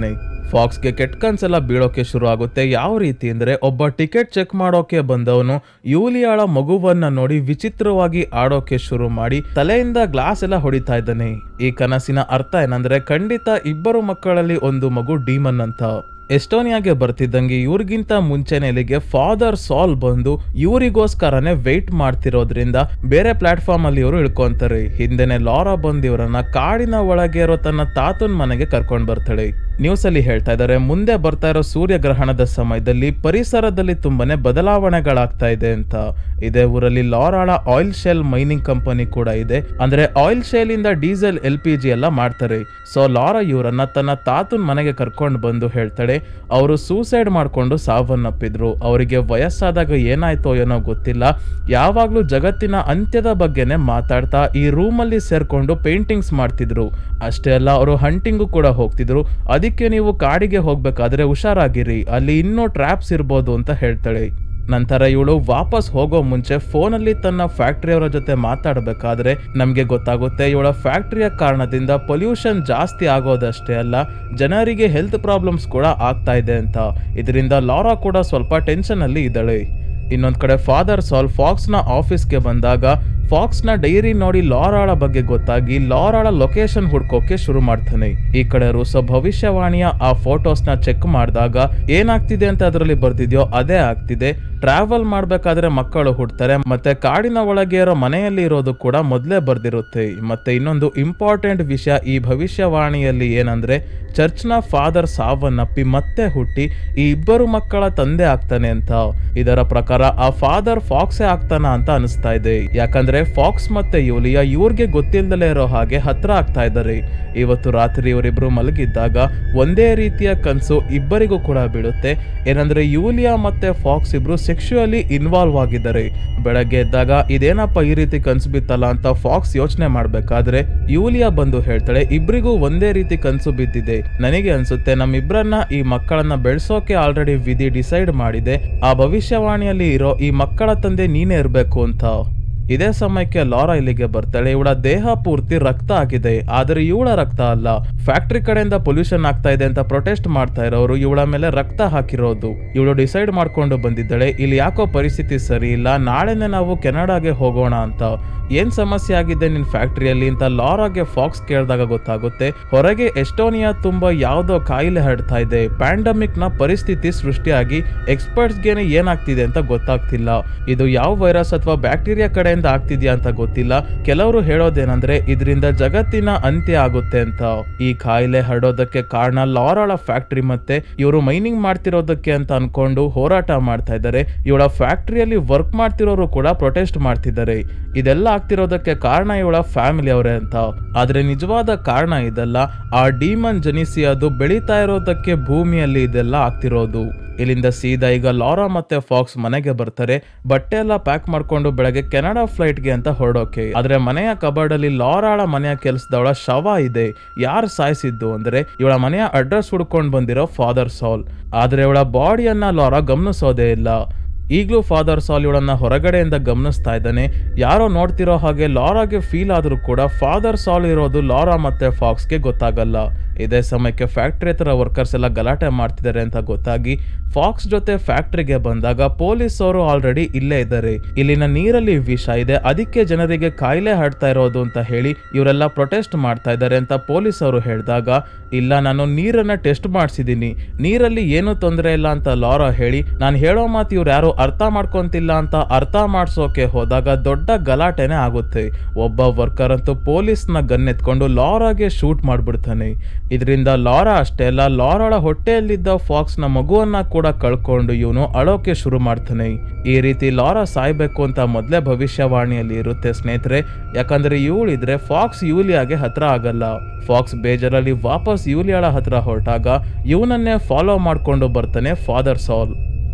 ಫಾಕ್ಸ್ಗೆ ಕೆಟ್ಟ ಕನ್ಸೆಲ್ಲ ಬೀಳೋಕೆ ಶುರು ಆಗುತ್ತೆ. ಯಾವ ರೀತಿ ಅಂದ್ರೆ, ಒಬ್ಬ ಟಿಕೆಟ್ ಚೆಕ್ ಮಾಡೋಕೆ ಬಂದವನು ಯೂಲಿಯಾಳ ಮಗುವನ್ನ ನೋಡಿ ವಿಚಿತ್ರವಾಗಿ ಆಡೋಕೆ ಶುರು ಮಾಡಿ ತಲೆಯಿಂದ ಗ್ಲಾಸ್ ಎಲ್ಲ ಹೊಡಿತಾ ಇದ್ದಾನೆ. ಈ ಕನಸಿನ ಅರ್ಥ ಏನಂದ್ರೆ, ಖಂಡಿತ ಇಬ್ಬರು ಮಕ್ಕಳಲ್ಲಿ ಒಂದು ಮಗು ಡೀಮನ್ ಅಂತ. ಎಸ್ಟೋನಿಯಾಗೆ ಬರ್ತಿದ್ದಂಗೆ ಇವ್ರಿಗಿಂತ ಮುಂಚೆನೆ ಇಲ್ಲಿಗೆ ಫಾದರ್ ಸಾಲ್ ಬಂದು ಇವರಿಗೋಸ್ಕರನೇ ವೆಯ್ಟ್ ಮಾಡ್ತಿರೋದ್ರಿಂದ ಬೇರೆ ಪ್ಲಾಟ್ಫಾರ್ಮ್ ಅಲ್ಲಿ ಇವರು ಇಳ್ಕೊಂತಾರೆ. ಹಿಂದೆನೆ ಲಾರಾ ಬಂದು ಇವರನ್ನ ಕಾಡಿನ ಒಳಗೆ ಇರೋ ತನ್ನ ತಾತನ್ ಮನೆಗೆ ಕರ್ಕೊಂಡ್ ಬರ್ತಾಳೆ. ನ್ಯೂಸ್ ಅಲ್ಲಿ ಹೇಳ್ತಾ ಇದ್ದಾರೆ, ಮುಂದೆ ಬರ್ತಾ ಇರೋ ಸೂರ್ಯಗ್ರಹಣದ ಸಮಯದಲ್ಲಿ ಪರಿಸರದಲ್ಲಿ ತುಂಬಾನೇ ಬದಲಾವಣೆಗಳಾಗ್ತಾ ಇದೆ ಅಂತ. ಇದೇ ಊರಲ್ಲಿ ಲಾರಾಳ ಆಯಿಲ್ ಶೆಲ್ ಮೈನಿಂಗ್ ಕಂಪನಿ ಕೂಡ ಇದೆ. ಅಂದ್ರೆ ಆಯಿಲ್ ಶೆಲ್ ಇಂದ ಡೀಸೆಲ್ ಎಲ್ ಪಿ ಜಿ ಎಲ್ಲ ಮಾಡ್ತಾರೆ. ಸೊ ಲಾರಾ ಇವರನ್ನ ತನ್ನ ತಾತನ್ ಮನೆಗೆ ಕರ್ಕೊಂಡು ಬಂದು ಹೇಳ್ತಾಳೆ, ಅವರು ಸೂಸೈಡ್ ಮಾಡ್ಕೊಂಡು ಸಾವನ್ನಪ್ಪಿದ್ರು. ಅವರಿಗೆ ವಯಸ್ಸಾದಾಗ ಏನಾಯ್ತೋ ಏನೋ ಗೊತ್ತಿಲ್ಲ, ಯಾವಾಗ್ಲೂ ಜಗತ್ತಿನ ಅಂತ್ಯದ ಬಗ್ಗೆನೆ ಮಾತಾಡ್ತಾ ಈ ರೂಮ್ ಅಲ್ಲಿ ಸೇರ್ಕೊಂಡು ಪೇಂಟಿಂಗ್ಸ್ ಮಾಡ್ತಿದ್ರು. ಅಷ್ಟೇ ಅಲ್ಲ, ಅವರು ಹಂಟಿಂಗು ಕೂಡ ಹೋಗ್ತಿದ್ರು. ಅದಕ್ಕೆ ನೀವು ಕಾಡಿಗೆ ಹೋಗ್ಬೇಕಾದ್ರೆ ಹುಷಾರಾಗಿರಿ, ಅಲ್ಲಿ ಇನ್ನೂ ಟ್ರ್ಯಾಪ್ಸ್ ಇರ್ಬೋದು ಅಂತ ಹೇಳ್ತಾಳೆ. ನಂತರ ಇವಳು ವಾಪಸ್ ಹೋಗೋ ಮುಂಚೆ ಫೋನಲ್ಲಿ ತನ್ನ ಫ್ಯಾಕ್ಟ್ರಿಯವರ ಜೊತೆ ಮಾತಾಡಬೇಕಾದ್ರೆ ನಮ್ಗೆ ಗೊತ್ತಾಗುತ್ತೆ, ಇವಳ ಫ್ಯಾಕ್ಟ್ರಿಯ ಕಾರಣದಿಂದ ಪೊಲ್ಯೂಷನ್ ಜಾಸ್ತಿ ಆಗೋದಷ್ಟೇ ಅಲ್ಲ, ಜನರಿಗೆ ಹೆಲ್ತ್ ಪ್ರಾಬ್ಲಮ್ಸ್ ಕೂಡ ಆಗ್ತಾ ಇದೆ ಅಂತ. ಇದರಿಂದ ಲಾರಾ ಕೂಡ ಸ್ವಲ್ಪ ಟೆನ್ಷನ್ ಅಲ್ಲಿ ಇದ್ದಾಳೆ. ಇನ್ನೊಂದ್ ಕಡೆ ಫಾದರ್ ಸಾಲ್ ಫಾಕ್ಸ್ ನ ಆಫೀಸ್ಗೆ ಬಂದಾಗ ಫಾಕ್ಸ್ ನ ಡೈರಿ ನೋಡಿ ಲಾರಾಳ ಬಗ್ಗೆ ಗೊತ್ತಾಗಿ ಲಾರಾಳ ಲೊಕೇಶನ್ ಹುಡ್ಕೋಕೆ ಶುರು ಮಾಡ್ತಾನೆ. ಈ ಕಡೆ ರೂಸೋ ಭವಿಷ್ಯವಾಣಿಯ ಆ ಫೋಟೋಸ್ ನ ಚೆಕ್ ಮಾಡಿದಾಗ ಏನಾಗ್ತಿದೆ ಅಂತ ಅದರಲ್ಲಿ ಬರ್ತಿದ್ಯೋ ಅದೇ ಆಗ್ತಿದೆ. ಟ್ರಾವೆಲ್ ಮಾಡ್ಬೇಕಾದ್ರೆ ಮಕ್ಕಳು ಹುಡ್ತಾರೆ, ಮತ್ತೆ ಕಾಡಿನ ಒಳಗೆ ಇರೋ ಮನೆಯಲ್ಲಿ ಇರೋದು ಕೂಡ ಮೊದಲೇ ಬರ್ದಿರುತ್ತೆ. ಮತ್ತೆ ಇನ್ನೊಂದು ಇಂಪಾರ್ಟೆಂಟ್ ವಿಷಯ ಈ ಭವಿಷ್ಯವಾಣಿಯಲ್ಲಿ ಏನಂದ್ರೆ, ಚರ್ಚ್ನ ಫಾದರ್ ಸಾವನ್ನಪ್ಪಿ ಮತ್ತೆ ಹುಟ್ಟಿ ಈ ಇಬ್ಬರು ಮಕ್ಕಳ ತಂದೆ ಆಗ್ತಾನೆ ಅಂತ. ಇದರ ಪ್ರಕಾರ ಆ ಫಾದರ್ ಫಾಕ್ಸೇ ಆಗ್ತಾನ ಅಂತ ಅನಿಸ್ತಾ ಇದೆ. ಯಾಕಂದ್ರೆ ಫಾಕ್ಸ್ ಮತ್ತೆ ಯೂಲಿಯಾ ಇವ್ರಿಗೆ ಗೊತ್ತಿಲ್ಲದಲೇ ಇರೋ ಹಾಗೆ ಹತ್ರ ಆಗ್ತಾ ಇದ್ದಾರೆ. ಇವತ್ತು ರಾತ್ರಿ ಇವರಿಬ್ರು ಮಲಗಿದ್ದಾಗ ಒಂದೇ ರೀತಿಯ ಕನ್ಸು ಇಬ್ಬರಿಗೂ ಕೂಡ ಬೀಳುತ್ತೆ. ಏನಂದ್ರೆ ಯೂಲಿಯಾ ಮತ್ತೆ ಫಾಕ್ಸ್ ಇಬ್ರು ಸೆಕ್ಸುಯಲಿ ಇನ್ವಾಲ್ವ್ ಆಗಿದ್ದಾರೆ. ಬೆಳಗ್ಗೆ ಎದ್ದಾಗ ಇದೇನಪ್ಪ ಈ ರೀತಿ ಕನ್ಸು ಬಿತ್ತಲ್ಲ ಅಂತ ಫಾಕ್ಸ್ ಯೋಚನೆ ಮಾಡ್ಬೇಕಾದ್ರೆ ಯೂಲಿಯಾ ಬಂದು ಹೇಳ್ತಾಳೆ, ಇಬ್ರಿಗೂ ಒಂದೇ ರೀತಿ ಕನ್ಸು ಬಿದ್ದಿದೆ. ನನಗೆ ಅನ್ಸುತ್ತೆ ನಮ್ಮಿಬ್ರನ್ನ ಈ ಮಕ್ಕಳನ್ನ ಬೆಳೆಸೋಕೆ ಆಲ್ರೆಡಿ ವಿಧಿ ಡಿಸೈಡ್ ಮಾಡಿದೆ. ಆ ಭವಿಷ್ಯವಾಣಿಯಲ್ಲಿ ಇರೋ ಈ ಮಕ್ಕಳ ತಂದೆ ನೀನೇ ಇರ್ಬೇಕು ಅಂತ. ಇದೇ ಸಮಯಕ್ಕೆ ಲಾರಾ ಇಲ್ಲಿಗೆ ಬರ್ತಾಳೆ. ಇವಳ ದೇಹ ಪೂರ್ತಿ ರಕ್ತ ಆಗಿದೆ, ಆದ್ರೆ ಇವಳ ರಕ್ತ ಅಲ್ಲ. ಫ್ಯಾಕ್ಟ್ರಿ ಕಡೆಯಿಂದ ಪೊಲ್ಯೂಷನ್ ಆಗ್ತಾ ಇದೆ ಅಂತ ಪ್ರೊಟೆಸ್ಟ್ ಮಾಡ್ತಾ ಇರೋರು ಇವಳ ಮೇಲೆ ರಕ್ತ ಹಾಕಿರೋದು. ಇವಳು ಡಿಸೈಡ್ ಮಾಡ್ಕೊಂಡು ಬಂದಿದ್ದಾಳೆ, ಇಲ್ಲಿ ಯಾಕೋ ಪರಿಸ್ಥಿತಿ ಸರಿ ಇಲ್ಲ, ನಾಳೆನೆ ನಾವು ಕೆನಡಾಗೆ ಹೋಗೋಣ ಅಂತ. ಏನ್ ಸಮಸ್ಯೆ ಆಗಿದೆ ನಿನ್ ಫ್ಯಾಕ್ಟ್ರಿಯಲ್ಲಿ ಅಂತ ಲಾರಾಗೆ ಫಾಕ್ಸ್ ಕೇಳಿದಾಗ ಗೊತ್ತಾಗುತ್ತೆ, ಹೊರಗೆ ಎಸ್ಟೋನಿಯಾ ತುಂಬಾ ಯಾವ್ದೋ ಕಾಯಿಲೆ ಹರಡ್ತಾ ಇದೆ, ಪ್ಯಾಂಡಮಿಕ್ ನ ಪರಿಸ್ಥಿತಿ ಸೃಷ್ಟಿಯಾಗಿ ಎಕ್ಸ್ಪರ್ಟ್ಸ್ ಗೆನೆ ಏನಾಗ್ತಿದೆ ಅಂತ ಗೊತ್ತಾಗ್ತಿಲ್ಲ. ಇದು ಯಾವ ವೈರಸ್ ಅಥವಾ ಬ್ಯಾಕ್ಟೀರಿಯಾ ಕಡೆಯಿಂದ ಆಗ್ತಿದ್ಯಾ ಅಂತ ಗೊತ್ತಿಲ್ಲ. ಕೆಲವರು ಹೇಳೋದೇನಂದ್ರೆ ಇದರಿಂದ ಜಗತ್ತಿನ ಅಂತ್ಯ ಆಗುತ್ತೆ ಅಂತ. ಈ ಕಾಯಿಲೆ ಹರಡೋದಕ್ಕೆ ಕಾರಣ ಲಾರಾಳ ಫ್ಯಾಕ್ಟ್ರಿ ಮತ್ತೆ ಇವರು ಮೈನಿಂಗ್ ಮಾಡ್ತಿರೋದಕ್ಕೆ ಅಂತ ಅನ್ಕೊಂಡು ಹೋರಾಟ ಮಾಡ್ತಾ ಇದ್ದಾರೆ. ಇವಳ ಫ್ಯಾಕ್ಟ್ರಿಯಲ್ಲಿ ವರ್ಕ್ ಮಾಡ್ತಿರೋರು ಕೂಡ ಪ್ರೊಟೆಸ್ಟ್ ಮಾಡ್ತಿದ್ದಾರೆ. ಇದೆಲ್ಲ ಆಗ್ತಿರೋದಕ್ಕೆ ಕಾರಣ ಇವಳ ಫ್ಯಾಮಿಲಿ ಅವರೇ ಅಂತ. ಆದ್ರೆ ನಿಜವಾದ ಕಾರಣ ಇದಲ್ಲ, ಆ ಡೀಮನ್ ಜನಿಸಿ ಅದು ಬೆಳೀತಾ ಇರೋದಕ್ಕೆ ಭೂಮಿಯಲ್ಲಿ ಇದೆಲ್ಲ ಆಗ್ತಿರೋದು. ಇಲ್ಲಿಂದ ಸೀದಾ ಈಗ ಲಾರಾ ಮತ್ತೆ ಫಾಕ್ಸ್ ಮನೆಗೆ ಬರ್ತಾರೆ. ಬಟ್ಟೆ ಎಲ್ಲ ಪ್ಯಾಕ್ ಮಾಡ್ಕೊಂಡು ಬೆಳಗ್ಗೆ ಕೆನಡಾ ಫ್ಲೈಟ್ಗೆ ಅಂತ ಹೊರಡೋಕೆ. ಆದ್ರೆ ಮನೆಯ ಕಬರ್ಡ್ ಅಲ್ಲಿ ಲಾರಾಳ ಮನೆಯ ಕೆಲಸದವಳ ಶವ ಇದೆ. ಯಾರು ಸಾಯಿಸಿದ್ದು ಅಂದ್ರೆ ಇವಳ ಮನೆಯ ಅಡ್ರೆಸ್ ಹುಡ್ಕೊಂಡು ಬಂದಿರೋ ಫಾದರ್ ಸಾಲ್. ಆದ್ರೆ ಇವಳ ಬಾಡಿಯನ್ನ ಲಾರಾ ಗಮನಿಸೋದೇ ಇಲ್ಲ. ಈಗಲೂ ಫಾದರ್ ಸಾಲ್ ಇವಳನ್ನ ಹೊರಗಡೆಯಿಂದ ಗಮನಿಸ್ತಾ ಇದ್ದಾನೆ. ಯಾರೋ ನೋಡ್ತಿರೋ ಹಾಗೆ ಲಾರಾಗೆ ಫೀಲ್ ಆದ್ರೂ ಕೂಡ ಫಾದರ್ ಸಾಲ್ ಇರೋದು ಲಾರಾ ಮತ್ತೆ ಫಾಕ್ಸ್ಗೆ ಗೊತ್ತಾಗಲ್ಲ. ಇದೇ ಸಮಯಕ್ಕೆ ಫ್ಯಾಕ್ಟ್ರಿ ಹತ್ರ ವರ್ಕರ್ಸ್ ಎಲ್ಲ ಗಲಾಟೆ ಮಾಡ್ತಿದ್ದಾರೆ ಅಂತ ಗೊತ್ತಾಗಿ ಫಾಕ್ಸ್ ಜೊತೆ ಫ್ಯಾಕ್ಟ್ರಿಗೆ ಬಂದಾಗ ಪೊಲೀಸ್ ಅವರು ಆಲ್ರೆಡಿ ಇಲ್ಲೇ ಇದ್ದಾರೆ. ಇಲ್ಲಿನ ನೀರಲ್ಲಿ ವಿಷ ಇದೆ, ಅದಕ್ಕೆ ಜನರಿಗೆ ಕಾಯಿಲೆ ಹರಡ್ತಾ ಇರೋದು ಅಂತ ಹೇಳಿ ಇವರೆಲ್ಲ ಪ್ರೊಟೆಸ್ಟ್ ಮಾಡ್ತಾ ಇದ್ದಾರೆ ಅಂತ ಪೊಲೀಸ್ ಅವರು ಹೇಳಿದಾಗ, ಇಲ್ಲ ನಾನು ನೀರನ್ನ ಟೆಸ್ಟ್ ಮಾಡಿಸಿದೀನಿ, ನೀರಲ್ಲಿ ಏನು ತೊಂದರೆ ಇಲ್ಲ ಅಂತ ಲಾರಾ ಹೇಳಿ, ನಾನು ಹೇಳೋ ಮಾತು ಇವ್ರು ಯಾರು ಅರ್ಥ ಮಾಡ್ಕೊಂತಿಲ್ಲ ಅಂತ ಅರ್ಥ ಮಾಡ್ಸೋಕೆ ಹೋದಾಗ ದೊಡ್ಡ ಗಲಾಟೆನೆ ಆಗುತ್ತೆ. ಒಬ್ಬ ವರ್ಕರ್ ಅಂತೂ ಪೊಲೀಸ್ನ ಗನ್ ಎತ್ಕೊಂಡು ಲಾರಾಗೆ ಶೂಟ್ ಮಾಡ್ಬಿಡ್ತಾನೆ. ಇದರಿಂದ ಲಾರಾ ಅಷ್ಟೇ ಅಲ್ಲ, ಲಾರಾಳ ಹೊಟ್ಟೆಯಲ್ಲಿದ್ದ ಫಾಕ್ಸ್ ನ ಮಗುವನ್ನ ಕೂಡ ಕಳ್ಕೊಂಡು ಇವನು ಅಳೋಕೆ ಶುರು ಮಾಡ್ತಾನೆ. ಈ ರೀತಿ ಲಾರಾ ಸಾಯ್ಬೇಕು ಅಂತ ಮೊದಲೇ ಭವಿಷ್ಯವಾಣಿಯಲ್ಲಿ ಇರುತ್ತೆ ಸ್ನೇಹಿತರೆ. ಯಾಕಂದ್ರೆ ಇವಳಿದ್ರೆ ಫಾಕ್ಸ್ ಯೂಲಿಯಾಗೆ ಹತ್ರ ಆಗಲ್ಲ. ಫಾಕ್ಸ್ ಬೇಜಾರಲ್ಲಿ ವಾಪಸ್ ಯೂಲಿಯಾಳ ಹತ್ರ ಹೊರಟಾಗ ಇವನನ್ನೇ ಫಾಲೋ ಮಾಡ್ಕೊಂಡು ಬರ್ತಾನೆ ಫಾದರ್ ಸಾಲ್.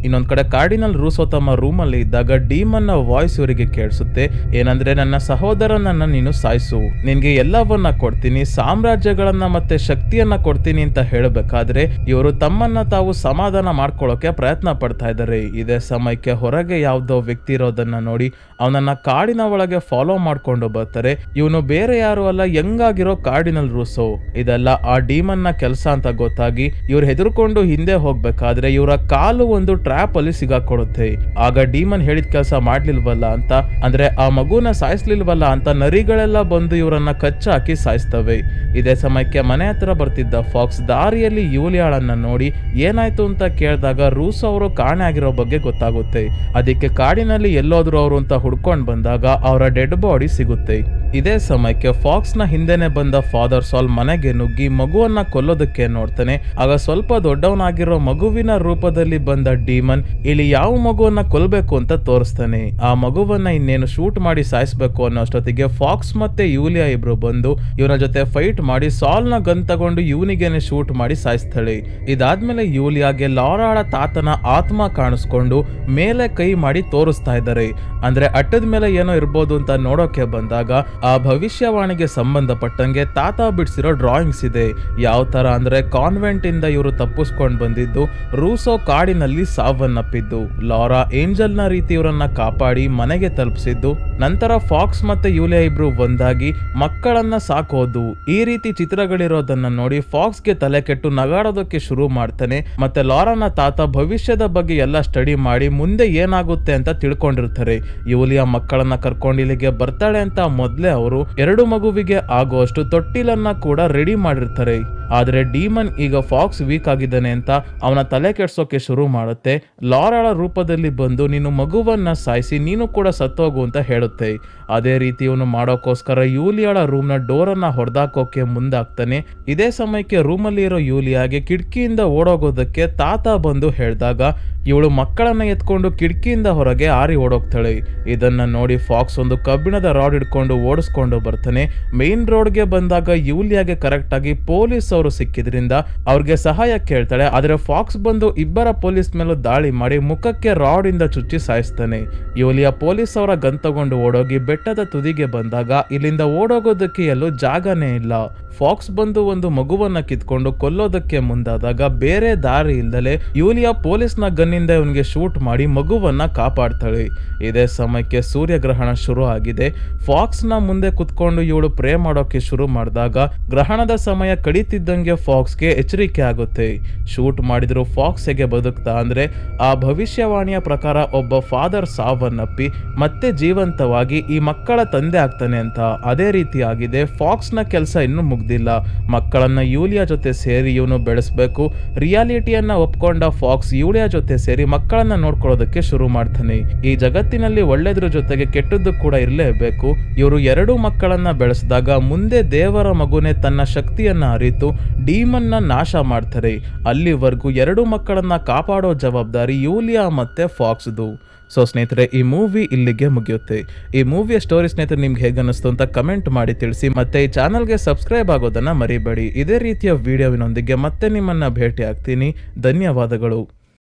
ಇನ್ನೊಂದ್ ಕಡೆ ಕಾರ್ಡಿನಲ್ ರೂಸೋ ತಮ್ಮ ರೂಮ್ ಅಲ್ಲಿ ಇದ್ದಾಗ ಡೀಮನ್ ನ ವಾಯ್ಸ್ ಇವರಿಗೆ ಕೇಳಿಸುತ್ತೆ. ಏನಂದ್ರೆ, ನನ್ನ ಸಹೋದರನನ್ನ ನೀನು ಸಾಯಿಸು, ನಿನ್ಗೆ ಎಲ್ಲವನ್ನ ಕೊಡ್ತೀನಿ, ಸಾಮ್ರಾಜ್ಯಗಳನ್ನ ಮತ್ತೆ ಶಕ್ತಿಯನ್ನ ಕೊಡ್ತೀನಿ ಅಂತ ಹೇಳಬೇಕಾದ್ರೆ ಇವರು ತಮ್ಮನ್ನ ತಾವು ಸಮಾಧಾನ ಮಾಡ್ಕೊಳ್ಳೋಕೆ ಪ್ರಯತ್ನ ಪಡ್ತಾ ಇದ್ದಾರೆ. ಇದೇ ಸಮಯಕ್ಕೆ ಹೊರಗೆ ಯಾವ್ದೋ ವ್ಯಕ್ತಿ ಇರೋದನ್ನ ನೋಡಿ ಅವನನ್ನ ಕಾಡಿನ ಒಳಗೆ ಫಾಲೋ ಮಾಡ್ಕೊಂಡು ಬರ್ತಾರೆ. ಇವನು ಬೇರೆ ಯಾರು ಅಲ್ಲ, ಯಂಗಾಗಿರೋ ಕಾರ್ಡಿನಲ್ ರೂಸೋ. ಇದೆಲ್ಲ ಆ ಡೀಮನ್ ನ ಕೆಲಸ ಅಂತ ಗೊತ್ತಾಗಿ ಇವ್ರು ಹೆದರ್ಕೊಂಡು ಹಿಂದೆ ಹೋಗ್ಬೇಕಾದ್ರೆ ಇವರ ಕಾಲು ಒಂದು ಟ್ರ್ಯಾಪ್ ಅಲ್ಲಿ ಸಿಗಾಕೊಡುತ್ತೆ. ಆಗ ಡೀಮನ್ ಹೇಳಿದ ಕೆಲಸ ಮಾಡ್ಲಿಲ್ವಲ್ಲ ಅಂತ, ಅಂದ್ರೆ ಆ ಮಗುನ ಸಾಯಿಸ್ಲಿಲ್ವಲ್ಲ ಅಂತ ನರಿಗಳೆಲ್ಲ ಬಂದು ಇವರನ್ನ ಕಚ್ಚಾಕಿ ಸಾಯಿಸ್ತವೆ. ಇದೇ ಸಮಯಕ್ಕೆ ಮನೆ ಹತ್ರ ಬರ್ತಿದ್ದ ಫಾಕ್ಸ್ ದಾರಿಯಲ್ಲಿ ಯೂಲಿಯಾಳನ್ನ ನೋಡಿ ಏನಾಯ್ತು ಅಂತ ಕೇಳಿದಾಗ ರೂಸೋ ಅವರು ಕಾಣೆ ಆಗಿರೋ ಬಗ್ಗೆ ಗೊತ್ತಾಗುತ್ತೆ. ಅದಕ್ಕೆ ಕಾಡಿನಲ್ಲಿ ಎಲ್ಲೋದ್ರು ಅವರು ಅಂತ ಹುಡ್ಕೊಂಡ್ ಬಂದಾಗ ಅವರ ಡೆಡ್ ಬಾಡಿ ಸಿಗುತ್ತೆ. ಇದೇ ಸಮಯಕ್ಕೆ ಫಾಕ್ಸ್ ನ ಹಿಂದೆನೆ ಬಂದ ಫಾದರ್ ಸಾಲ್ ಮನೆಗೆ ನುಗ್ಗಿ ಮಗುವನ್ನ ಕೊಲ್ಲೋದಕ್ಕೆ ನೋಡ್ತಾನೆ. ಆಗ ಸ್ವಲ್ಪ ದೊಡ್ಡವನಾಗಿರೋ ಮಗುವಿನ ರೂಪದಲ್ಲಿ ಬಂದ ಡೀಮನ್ ಇಲ್ಲಿ ಯಾವ ಮಗುವನ್ನ ಕೊಲ್ಬೇಕು ಅಂತ ತೋರಿಸ್ತಾನೆ. ಆ ಮಗುವನ್ನ ಇನ್ನೇನು ಶೂಟ್ ಮಾಡಿ ಸಾಯಿಸ್ಬೇಕು ಅನ್ನೋಷ್ಟೊತ್ತಿಗೆ ಫಾಕ್ಸ್ ಮತ್ತೆ ಯೂಲಿಯಾ ಇಬ್ರು ಬಂದು ಇವನ ಜೊತೆ ಫೈಟ್ ಮಾಡಿ ಸಾಲ್ ನ ಗನ್ ತಗೊಂಡು ಇವನಿಗೇನೆ ಶೂಟ್ ಮಾಡಿ ಸಾಯಿಸ್ತಾಳೆ. ಇದಾದ್ಮೇಲೆ ಯೂಲಿಯಾಗೆ ಲಾರಾಳ ತಾತನ ಆತ್ಮ ಕಾಣಿಸ್ಕೊಂಡು ಮೇಲೆ ಕೈ ಮಾಡಿ ತೋರಿಸ್ತಾ ಇದ್ದಾರೆ. ಅಂದ್ರೆ ಅಟ್ಟದ ಮೇಲೆ ಏನೋ ಇರ್ಬೋದು ಅಂತ ನೋಡೋಕೆ ಬಂದಾಗ ಆ ಭವಿಷ್ಯವಾಣಿಗೆ ಸಂಬಂಧಪಟ್ಟಂಗೆ ತಾತ ಬಿಡಿಸಿರೋ ಡ್ರಾಯಿಂಗ್ಸ್ ಇದೆ. ಯಾವ ತರ ಅಂದ್ರೆ, ಕಾನ್ವೆಂಟ್ ಇಂದ ಇವರು ತಪ್ಪಿಸ್ಕೊಂಡು ಬಂದಿದ್ದು, ರೂಸೋ ಕಾಡಿನಲ್ಲಿ ಸಾವನ್ನಪ್ಪಿದ್ದು, ಲಾರಾ ಏಂಜಲ್ ನ ರೀತಿ ಇವರನ್ನ ಕಾಪಾಡಿ ಮನೆಗೆ ತಲುಪಿಸಿದ್ದು, ನಂತರ ಫಾಕ್ಸ್ ಮತ್ತೆ ಯೂಲಿಯಾ ಇಬ್ರು ಒಂದಾಗಿ ಮಕ್ಕಳನ್ನ ಸಾಕೋದು. ಈ ರೀತಿ ಚಿತ್ರಗಳಿರೋದನ್ನ ನೋಡಿ ಫಾಕ್ಸ್ ಗೆ ತಲೆ ಕೆಟ್ಟು ನಗಾಡೋದಕ್ಕೆ ಶುರು ಮಾಡ್ತಾನೆ. ಮತ್ತೆ ಲಾರಾನ ತಾತ ಭವಿಷ್ಯದ ಬಗ್ಗೆ ಎಲ್ಲ ಸ್ಟಡಿ ಮಾಡಿ ಮುಂದೆ ಏನಾಗುತ್ತೆ ಅಂತ ತಿಳ್ಕೊಂಡಿರ್ತಾರೆ. ಯೂಲಿಯಾ ಮಕ್ಕಳನ್ನ ಕರ್ಕೊಂಡು ಇಲ್ಲಿಗೆ ಬರ್ತಾಳೆ ಅಂತ ಮೊದ್ಲೇ ಅವರು ಎರಡು ಮಗುವಿಗೆ ಆಗುವಷ್ಟು ತೊಟ್ಟಿಲನ್ನ ಕೂಡ ರೆಡಿ ಮಾಡಿರ್ತಾರೆ. ಆದ್ರೆ ಡೀಮನ್ ಈಗ ಫಾಕ್ಸ್ ವೀಕ್ ಆಗಿದ್ದಾನೆ ಅಂತ ಅವನ ತಲೆ ಕೆಡ್ಸೋಕೆ ಶುರು ಮಾಡುತ್ತೆ. ಲಾರಾಳ ರೂಪದಲ್ಲಿ ಬಂದು ನೀನು ಮಗುವನ್ನ ಸಾಯಿಸಿ ನೀನು ಕೂಡ ಸತ್ತೋಗು ಅಂತ ಹೇಳುತ್ತೆ. ಅದೇ ರೀತಿ ಇವನು ಮಾಡೋಕೋಸ್ಕರ ಯೂಲಿಯಾಳ ರೂಮ್ ನ ಡೋರ್ ಅನ್ನ ಹೊಡೆದಾಕೋಕೆ ಮುಂದಾಗ್ತಾನೆ. ಇದೇ ಸಮಯಕ್ಕೆ ರೂಮಲ್ಲಿ ಇರೋ ಯೂಲಿಯಾಗೆ ಕಿಟಕಿಯಿಂದ ಓಡೋಗೋದಕ್ಕೆ ತಾತ ಬಂದು ಹೇಳಿದಾಗ ಇವಳು ಮಕ್ಕಳನ್ನ ಎತ್ಕೊಂಡು ಕಿಟಕಿಯಿಂದ ಹೊರಗೆ ಆರಿ ಓಡೋಗ್ತಾಳೆ. ಇದನ್ನ ನೋಡಿ ಫಾಕ್ಸ್ ಒಂದು ಕಬ್ಬಿಣದ ರಾಡ್ ಹಿಡ್ಕೊಂಡು ಓಡಿಸ್ಕೊಂಡು ಬರ್ತಾನೆ. ಮೇನ್ ರೋಡ್ಗೆ ಬಂದಾಗ ಯೂಲಿಯಾಗೆ ಕರೆಕ್ಟ್ ಆಗಿ ಪೊಲೀಸ್ ಅವರು ಸಿಕ್ಕಿದ್ರಿಂದ ಅವ್ರಿಗೆ ಸಹಾಯ ಕೇಳ್ತಾಳೆ. ಆದ್ರೆ ಫಾಕ್ಸ್ ಬಂದು ಇಬ್ಬರ ಪೊಲೀಸ್ ಮೇಲೂ ದಾಳಿ ಮಾಡಿ ಮುಖಕ್ಕೆ ರಾಡ್ ಇಂದ ಚುಚ್ಚಿ ಸಾಯಿಸ್ತಾನೆ. ಯೂಲಿಯಾ ಪೊಲೀಸ್ ಅವರ ಗನ್ ತಗೊಂಡು ಓಡೋಗಿ ಬೆಟ್ಟದ ತುದಿಗೆ ಬಂದಾಗ ಇಲ್ಲಿಂದ ಓಡೋಗೋದಕ್ಕೆ ಎಲ್ಲೂ ಜಾಗನೇ ಇಲ್ಲ. ಫಾಕ್ಸ್ ಬಂದು ಒಂದು ಮಗುವನ್ನ ಕಿತ್ಕೊಂಡು ಕೊಲ್ಲೋದಕ್ಕೆ ಮುಂದಾದಾಗ ಬೇರೆ ದಾರಿ ಇಲ್ದಲೆ ಯೂಲಿಯಾ ಪೊಲೀಸ್ ನ ಗನ್ನಿಂದ ಇವನಿಗೆ ಶೂಟ್ ಮಾಡಿ ಮಗುವನ್ನ ಕಾಪಾಡ್ತಾಳೆ. ಇದೇ ಸಮಯಕ್ಕೆ ಸೂರ್ಯಗ್ರಹಣ ಶುರು ಆಗಿದೆ. ಫಾಕ್ಸ್ ನ ಮುಂದೆ ಕುತ್ಕೊಂಡು ಇವಳು ಪ್ರೇ ಮಾಡೋಕೆ ಶುರು ಮಾಡಿದಾಗ ಗ್ರಹಣದ ಸಮಯ ಕಡಿತಿದ್ದಂಗೆ ಫಾಕ್ಸ್ಗೆ ಎಚ್ಚರಿಕೆ ಆಗುತ್ತೆ. ಶೂಟ್ ಮಾಡಿದ್ರು ಫಾಕ್ಸ್ ಹೇಗೆ ಬದುಕ್ತಾ ಅಂದ್ರೆ, ಆ ಭವಿಷ್ಯವಾಣಿಯ ಪ್ರಕಾರ ಒಬ್ಬ ಫಾದರ್ ಸಾವನ್ನಪ್ಪಿ ಮತ್ತೆ ಜೀವಂತವಾಗಿ ಈ ಮಕ್ಕಳ ತಂದೆ ಆಗ್ತಾನೆ ಅಂತ. ಅದೇ ರೀತಿ ಆಗಿದೆ. ಫಾಕ್ಸ್ ನ ಕೆಲಸ ಇನ್ನು ಮುಗ್ದಿಲ್ಲ. ಮಕ್ಕಳನ್ನ ಯೂಲಿಯಾ ಜೊತೆ ಸೇರಿ ಇವನು ಬೆಳೆಸ್ಬೇಕು. ರಿಯಾಲಿಟಿಯನ್ನ ಒಪ್ಕೊಂಡ ಫಾಕ್ಸ್ ಯೂಲಿಯಾ ಜೊತೆ ಸೇರಿ ಮಕ್ಕಳನ್ನ ನೋಡ್ಕೊಳ್ಳೋದಕ್ಕೆ ಶುರು ಮಾಡ್ತಾನೆ. ಈ ಜಗತ್ತಿನಲ್ಲಿ ಒಳ್ಳೆದ್ರ ಜೊತೆಗೆ ಕೆಟ್ಟದ್ದು ಕೂಡ ಇರಲೇಬೇಕು. ಇವರು ಎರಡು ಮಕ್ಕಳನ್ನ ಬೆಳೆಸಿದಾಗ ಮುಂದೆ ದೇವರ ಮಗುನೆ ತನ್ನ ಶಕ್ತಿಯನ್ನ ಅರಿತು ಡೀಮನ್ ನ ನಾಶ ಮಾಡ್ತಾರೆ. ಅಲ್ಲಿವರೆಗೂ ಎರಡು ಮಕ್ಕಳನ್ನ ಕಾಪಾಡೋ ಜವಾಬ್ದಾರಿ ಯೂಲಿಯಾ ಮತ್ತೆ ಫಾಕ್ಸ್ದು. ಸೊ ಸ್ನೇಹಿತರೆ, ಈ ಮೂವಿ ಇಲ್ಲಿಗೆ ಮುಗಿಯುತ್ತೆ. ಈ ಮೂವಿಯ ಸ್ಟೋರಿ ಸ್ನೇಹಿತರೆ ನಿಮ್ಗೆ ಹೇಗೆ ಅನ್ನಿಸ್ತು ಅಂತ ಕಮೆಂಟ್ ಮಾಡಿ ತಿಳಿಸಿ. ಮತ್ತೆ ಈ ಚಾನಲ್ಗೆ ಸಬ್ಸ್ಕ್ರೈಬ್ ಆಗೋದನ್ನ ಮರಿಬೇಡಿ. ಇದೇ ರೀತಿಯ ವಿಡಿಯೋವಿನೊಂದಿಗೆ ಮತ್ತೆ ನಿಮ್ಮನ್ನ ಭೇಟಿ ಆಗ್ತೀನಿ. ಧನ್ಯವಾದಗಳು.